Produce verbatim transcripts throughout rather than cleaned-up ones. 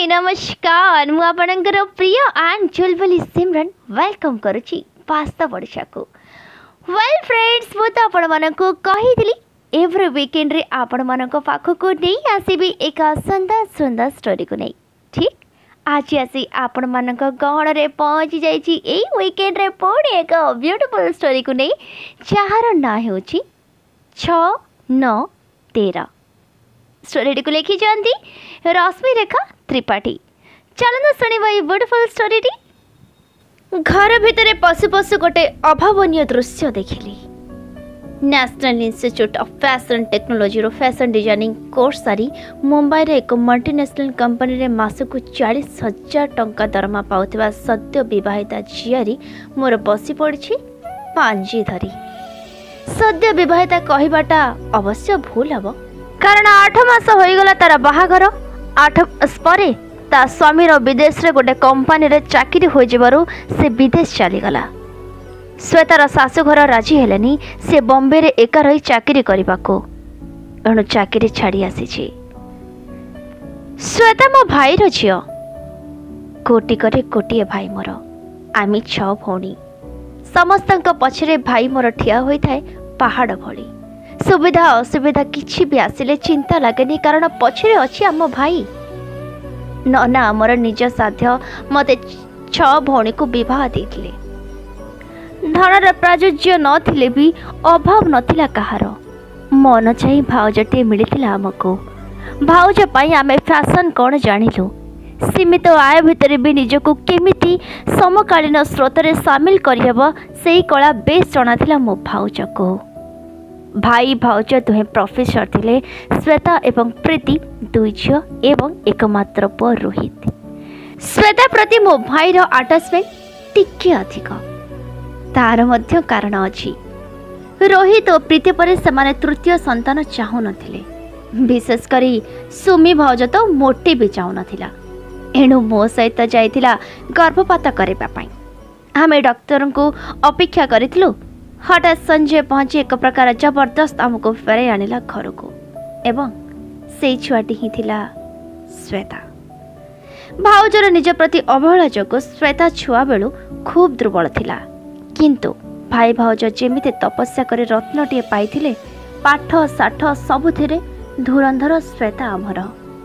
हाय नमस्कार मु आपणकर प्रिय एंड चुलबुली सिमरन वेलकम करुची पास्ता पड़िशा को वेल फ्रेंड्स मु तो आपण मानको कहितली एवरी वीकेंड रे आपण मानको पाखो को नै आसीबी एक सुंदर सुंदर स्टोरी को नै ठीक आज आसी आपण मानको गहण रे पहुंची जाईची एई वीकेंड रे पुणी एक ब्यूटीफुल स्टोरी को नै जहार ना हेउची छ नौ तेरह स्टोरी को लिखी जानती रश्मि रेखा त्रिपाठी। चलना शुणा ये ब्यूटीफुल स्टोरी। घर भितर पशु पशु गोटे अभावन दृश्य देखिली। National Institute of Fashion Technology रो फैशन डिजाइनिंग कोर्स सारी मुंबई रे एक मल्टीनेशनल कंपनी रे मासकु चालीस हजार टंका दरमा पाउथिबा सद्य विवाहिता झियारी मोर बसी पड़ी पांजी धरी। सद्य विवाहिता कहबाटा अवश्य भूल हबो कारण आठ मास होईगला तार बाहाघर। आठ मास परे ता स्वामी रो विदेश रे गोटे कंपनी रे चाकरी हो जिबारु से विदेश चली गला। श्वेतार शाशुघर राजी हेलेनी से बॉम्बे रे एका रही चाकरी करबाको एणु चाकरी छाड़ी आसीछि। श्वेता मो भाई रो झियो कोटी करे कोटिए भाई मोर आमी छ भौणी समस्तंक पछरे भाई मोर ठिया होई थाए पहाड़ भली। सुविधा असुविधा किछि भी आसिले चिंता लागेनी कारण पछरे अछि आम भाई नना आमर निज साध्य मते छ भौणी को विवाह देथिले। धनर प्राजुज्य नथिले भी अभाव नथिला कहार मन चाहि भाउजटे मिलिथिला हमको। भाउज पई आमे फैशन कोन जानिलु सीमित आय भितर भी निजको केमिति समकालीन स्रोत रे शामिल करियब सेही कला बेस जनाथिला मो भाउज को। भाई भाउज दुहे प्रोफेसर थिले। श्वेता एवं प्रीति दुई झियो एवं एकमात्र पुओ रोहित। श्वेता प्रति मो भाई रो अटैचमेंट टिके अधिक तार मध्य कारण अछि। रोहित और प्रीति पर समाने तृतीय संतान चाहू नथिले विशेष करी सुमी भाउज तो मोटे भी चाहू नथिला एणु मो सहित जाइथिला गर्भपात करबा पई। आमे डॉक्टर को अपेक्षा करितलु। हठात संजय पहुंची एक प्रकार जबरदस्त आमको फेरे आनिला घर को एवं से छुआटी ही थिला श्वेता। भाउजर निज प्रति अवहेला जोगो श्वेता छुआ बेलू खूब दुर्बल थिला किंतु भाई भाउज जेमिते तपस्या करे रत्नटीए पाइथिले पाठ साठ सबुथिरे धुरंधर श्वेता अमर।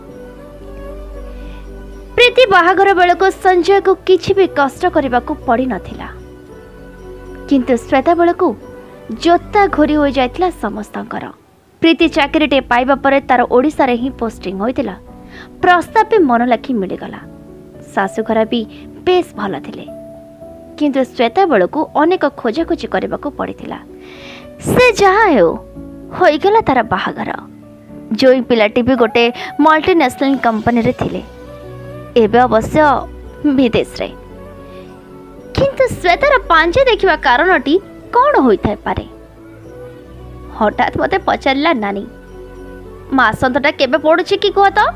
प्रीति बाहाघर बेलको संजय को किछि भी कष्ट करबा को पड़ी नथिला किंतु श्वेता बेलू जोता घोरी हो जाइथिला समस्तंकर। प्रीति चाकरीटे पाइबा परे तार ओडिसा रे ही पोस्टिंग होइतिला। प्रस्ताव भी मन लाखी मिलिगला। शाशुघर भी बेस भल थिले किंतु श्वेता बेलू अनेक खोजाखोजी करबा को पड़िथिला। से जहा हेउ होइगला तार बाहाघर। जोई पिलाटी भी गोटे मल्टीनेशनल कंपनी रे थिले एबे अवश्य विदेश रे किंतु श्वेतार पांजे देखिबा कारणटी कौन होइथाय पारे। हठात मते पचारला नानी मासंतटा केबे पडुछि कि कह तो।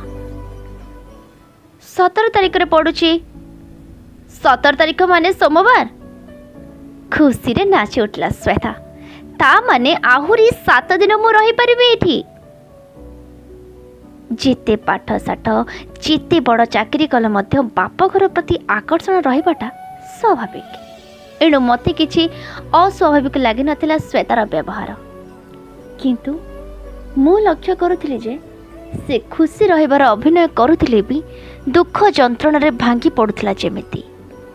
सतर तारिख रे पडुछि। सतर तारिख माने सोमवार। खुशी रे नाची उठला श्वेता। ता माने आहुरी सात दिन मु रही परिबे एठी। जिते पाठ साठ जिते बड़ चाकरी कले मध्य बाप घर प्रति आकर्षण रहिबाटा स्वाभाविक एणु मते किछि अस्वाभाविक लगी नथिला श्वेतार व्यवहार किंतु मु लक्ष्य करुथिले जे से खुशी रहिबार अभिनय करुथिले भी दुख जंत्रणा रे भांगी पडुथिला जेमिति।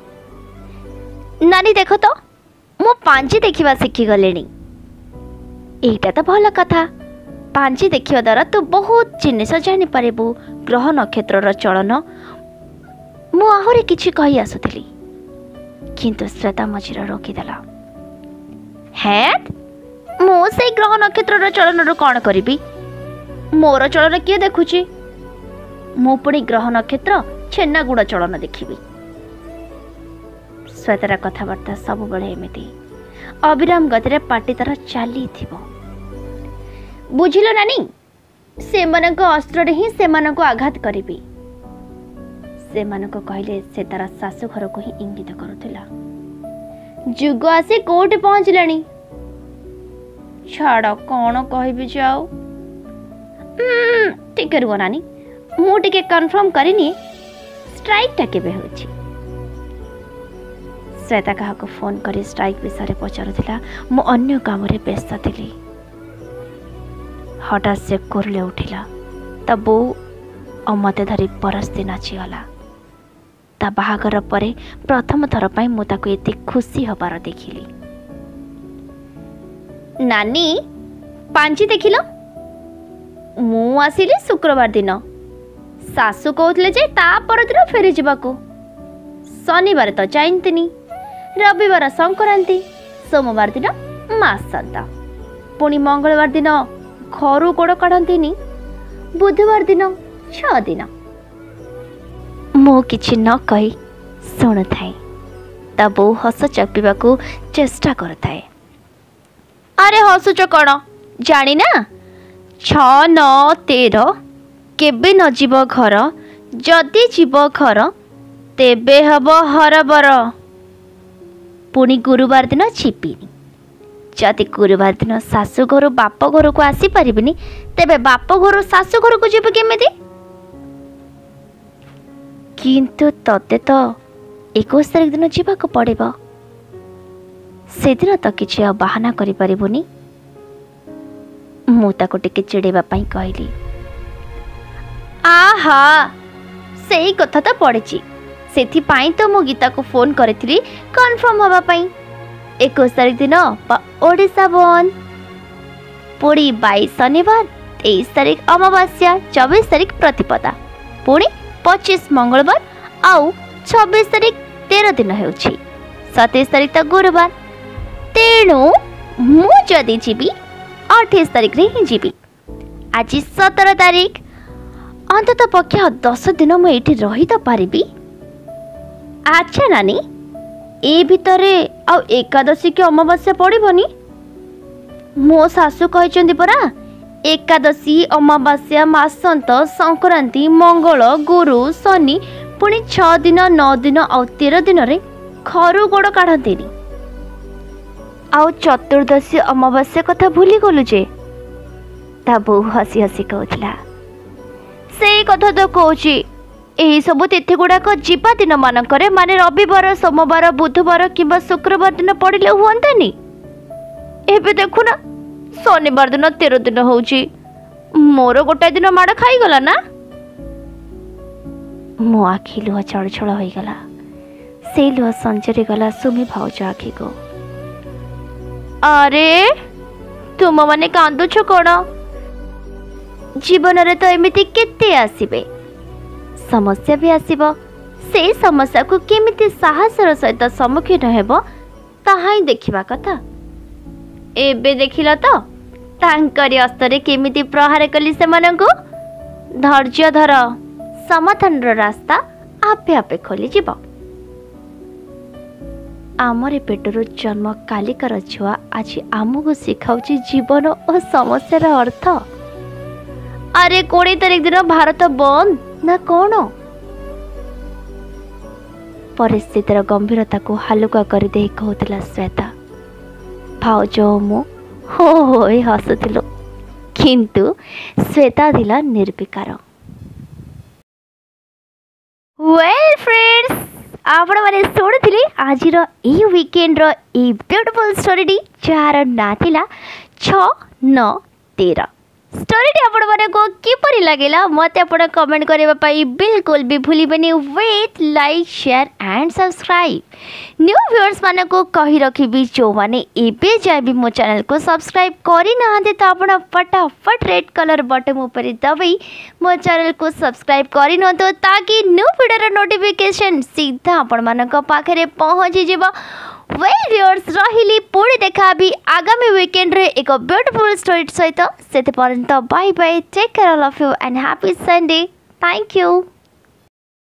नानी देखो तो मु पांजी देखिबा सिखि गलेनी। एटा तो भल कथा। पांजी देखिया द्वारा तो बहुत जिनिस जानि पारिबु ग्रह नक्षत्र चलन। मु आहुरी किछि कहि आसुथिली किंतु श्वेता मझिर रोकीदेला। है मु से ग्रह नक्षत्र चलन कौन करी मोर चलन किए देखुची मु पुणी ग्रह नक्षत्र छेना गुड़ चलन देखिबी। श्वेतार कथबार्ता सब बेले एमिति अविराम गति पाटी तार चली थिबो। बुझिलो नानी से मानक अस्त्र ही से मानक आघात करिबी। से मानक कहले से तार शाशु घर को ही इंगित करुथिला। जुग आसी कोठी पहुंचलानी छाड़ कौन कहबी जाओ टिके रुह नानी मु टिके कन्फर्म करिनी स्ट्राइकटा केबे होछि श्वेता क्या फोन कर स्ट्राइक विषय पचारूला मु अन्य काम व्यस्त थी हठात से कोरले उठिला ता बो और मत धरी परस्ती नाचीगला ता बाहागर परे प्रथम थर पर मुझे एत खुशी हबार देखिली नानी पांची देखिल मु आसिली शुक्रवार दिन सासु कहते जे ता पर दिन फेरी जावाको शनिवार तो जाइंतिनी रविवार संक्रांति सोमवार दिन मासांता पुणी मंगलवार दिन घर गोड़ काढ़ती बुधवार दिन छ दिन मु किछि न कही शुणु थाए ता बो हस चपिबा को चेष्टा करथाए अरे हसुच कौन जानी ना छ नौ तेरह केबे न जीव घर जदि जीव घर तेबे हब हरबर पुणी गुरुवार दिन छिपिनी जदि गुरुवार दिन शाशु घर बाप घर को आसी पारिबिनी तेबे बाप घर शाशु घर को जीव केमिति किंतु तते तो इक्कीस तारिख दिन जीवाक पड़िबो से दिन तो किछि आ बहाना करि परिबोनी मु ताको टिके चिड़ेबा पई कहली आहा सेही कथा तो पड़िछि सेथि पाई तो मु गीता को फोन करिथिली कन्फर्म हवा पई इक्कीस तारिख दिन ओडिशा बंद पुणी बाईस शनिवार तेईस तारिख अमावास्या चौबीस तारिख प्रतिपदा पुणी पच्चीस मंगलवार आउ छब्बीस तारिख तेरह दिन होउछि सत्ताईस तारिख तो गुरुवार तेणु मु जदि जीवी अठाईस तारिख रे ही जीवी आज सत्रह तारिख अंतत पक्ष दस दिन मु एठी रही तो पारिबी अच्छा नानी ए भितरे आ एकादशी के अमावास्या पड़िबनी मो सासु कहचंदी परा एकादशी अमावास्या मासंत संक्रांति मंगल गुरु शनि पुणी छ दिन नौ दिन आ तेरह दिन रे खरु गोड़ काढ़ंतेनी आउ चतुर्दशी अमावास्या कथा भूली गलु जे ता बो हसी हसी कहला से कथा तो कहूची यही सब तिथि गुड़ाक जीवा दिन मानकरे माने रविवार सोमवार बुधवार किंबा शुक्रवार दिन पड़िले हुअंतानी एबे देखुना शनिवार दिन तेरह दिन होउची मोर गोटाए दिन माड़ खाईगला ना मो आखि लुह छड़ छड़ हो गला से लुह संचरी गला सुमी भाउज आखि को अरे तुम माने कांदुछ कोन जीवन रे तो एमिति केते आसीबे समस्या भी आसीबो से समस्या को केमिति साहसर सहित सम्मुखीन हेबो ताहा ही देखिबा कथा एबे देखिला तो तांकरी अस्तरे केमिति प्रहार कली से मनंगु धैर्य धर समाधान रो रास्ता आपे आपे खोली जीव आमरे पेटरू जन्म कालिकार छुआ आज आमको शिखाउची जीवन और समस्यार अर्थ अरे कोड़े तारीख दिन भारत बंद ना कौन परिस्थितिर गंभीरता को हालुका कर दे कहला श्वेता भाउज मु हो हो हसुलु किंतु श्वेता थिला निर्विकार वेल फ्रेंड्स आपण माने शुणुथिले आज यही वीकेंड रो ए ब्यूटीफुल स्टोरी जार ना थिला छ नौ तेरह स्टोरी आपण माने को किपरि लागेला मते आपण कमेंट करबा पई बिल्कुल भी भूलिबेनी wait like share and subscribe new viewers माने को कहि रखिबी जो माने एबे जाय भी मो चैनल को सब्सक्राइब करि नाहंते तो आपण फटाफट रेड कलर बटन ऊपर दबाई मो चैनल को सब्सक्राइब करि न तो ताकि न्यू वीडियो नोटिफिकेशन सीधा आपण मानक पाखरे पहुंची जिवो वेल व्यूअर्स रहिली पुणी देखा भी आगामी वीकेंड रे एक ब्यूटीफुल स्टोरी सहित से पर्यंत bye bye take care all of you and happy Sunday thank you.